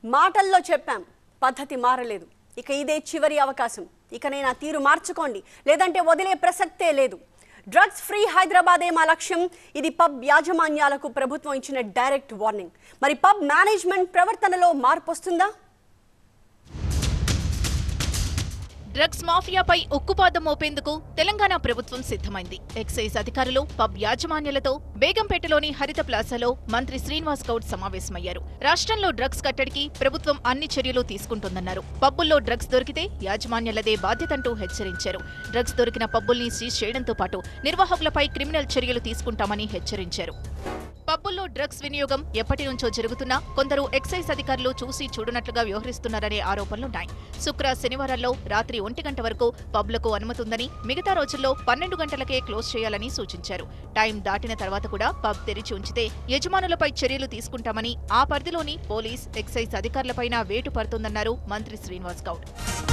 మాటల్లో చెప్పాం, పద్ధతి మారలేదు. ఇక ఇదే చివరి అవకాశం. ఇక నేను ఆ తీరు మార్చుకోండి, లేదంటే వదిలే ప్రసక్తే లేదు. డ్రగ్స్ ఫ్రీ హైదరాబాదే మా లక్ష్యం. ఇది పబ్ యాజమాన్యాలకు ప్రభుత్వం ఇచ్చిన డైరెక్ట్ వార్నింగ్. మరి పబ్ మేనేజ్మెంట్ ప్రవర్తనలో మార్పు వస్తుందా? డ్రగ్స్ మాఫియాపై ఉక్కుపాదం మోపేందుకు తెలంగాణ ప్రభుత్వం సిద్ధమైంది. ఎక్సైజ్ అధికారులు పబ్ యాజమాన్యాలతో బేగంపేటలోని హరిత ప్లాజాలో మంత్రి శ్రీనివాస్ గౌడ్ సమావేశమయ్యారు. రాష్ట్రంలో డ్రగ్స్ కట్టడికి ప్రభుత్వం అన్ని చర్యలు తీసుకుంటోందన్నారు. పబ్బుల్లో డ్రగ్స్ దొరికితే యాజమాన్యాలదే బాధ్యతంటూ హెచ్చరించారు. డ్రగ్స్ దొరికిన పబ్బుల్ని సీజ్ చేయడంతో పాటు నిర్వాహకులపై క్రిమినల్ చర్యలు తీసుకుంటామని హెచ్చరించారు. పబ్బుల్లో డ్రగ్స్ వినియోగం ఎప్పటి నుంచో జరుగుతున్నా కొందరు ఎక్సైజ్ అధికారులు చూసి చూడనట్లుగా వ్యవహరిస్తున్నారనే ఆరోపణలున్నాయి. శుక్ర శనివారాల్లో రాత్రి 1 గంట వరకు పబ్లకు అనుమతుందని, మిగతా రోజుల్లో 12 గంటలకే క్లోజ్ చేయాలని సూచించారు. టైం దాటిన తర్వాత కూడా పబ్ తెరిచి ఉంచితే యజమానులపై చర్యలు తీసుకుంటామని, ఆ పరిధిలోని పోలీస్, ఎక్సైజ్ అధికారులపైన వేటు పడుతుందన్నారు మంత్రి శ్రీనివాస్ గౌడ్.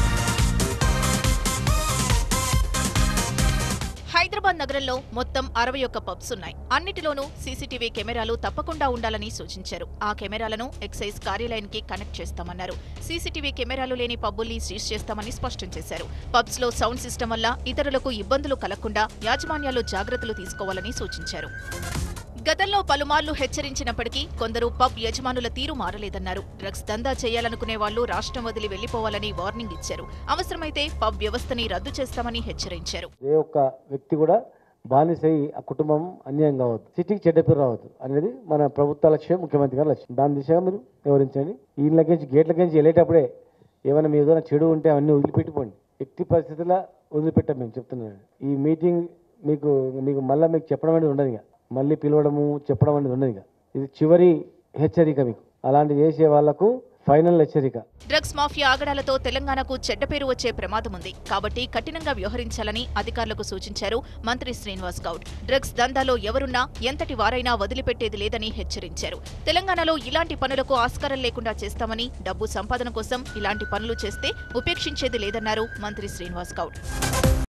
హైదరాబాద్ నగరంలో మొత్తం 61 పబ్స్ ఉన్నాయి. అన్నిటిలోనూ సీసీటీవీ కెమెరాలు తప్పకుండా ఉండాలని సూచించారు. ఆ కెమెరాలను ఎక్సైజ్ కార్యాలయానికి కనెక్ట్ చేస్తామన్నారు. సీసీటీవీ కెమెరాలు లేని పబ్బుల్ని సీజ్ చేస్తామని స్పష్టం చేశారు. పబ్స్ లో సౌండ్ సిస్టమ్ వల్ల ఇతరులకు ఇబ్బందులు కలగకుండా యాజమాన్యాలు జాగ్రత్తలు తీసుకోవాలని సూచించారు. గతంలో పలుమార్లు హెచ్చరించినప్పటికీ కొందరు పబ్ యజమానుల తీరు మారలేదన్నారు. డ్రగ్స్ దందా చేయాలనుకునే వాళ్లు రాష్ట్రం వదిలి వెళ్లిపోవాలని వార్నింగ్ ఇచ్చారు. అవసరమైతే పబ్ వ్యవస్థని రద్దు చేస్తామని హెచ్చరించారు. ఏ ఒక్క వ్యక్తి కూడా బానిసై ఆ కుటుంబం అన్యాయం కావద్దు, సిటీకి చెడ్డ పేరు రావద్దు అనేది మన ప్రభుత్వ లక్ష్యం, ముఖ్యమంత్రి గారి లక్ష్యం. దాని దిశగా మీరు వివరించండి. ఇళ్ళకించి గేట్లకించి వెళ్ళేటప్పుడే ఏమైనా మీ ఏదైనా చెడు ఉంటే అవన్నీ వదిలిపెట్టిపోండి. ఎట్టి పరిస్థితుల్లో వదిలిపెట్టాం మేము చెప్తున్నాను. ఈ మీటింగ్ మీకు మళ్ళీ మీకు చెప్పడం అనేది ఉండదు. ఇక మళ్ళీ పిలవడము చెప్పడం అనేది ఉండదు. ఇది చివరి హెచ్చరిక. మీకు అలాంటి చేసే వాళ్లకు ఫైనల్ హెచ్చరిక. డ్రగ్స్ మాఫియా ఆగడాలతో తెలంగాణకు చెడ్డ పేరు వచ్చే ప్రమాదం ఉంది. కాబట్టి కఠినంగా వ్యవహరించాలని అధికారులకు సూచించారు మంత్రి శ్రీనివాస్ గౌడ్. డ్రగ్స్ దందాలో ఎవరున్నా ఎంతటి వారైనా వదిలిపెట్టేది లేదని హెచ్చరించారు. తెలంగాణలో ఇలాంటి పనులకు ఆస్కారం లేకుండా చేస్తామని, డబ్బు సంపాదన కోసం ఇలాంటి పనులు చేస్తే ఉపేక్షించేది లేదన్నారు మంత్రి శ్రీనివాస్ గౌడ్.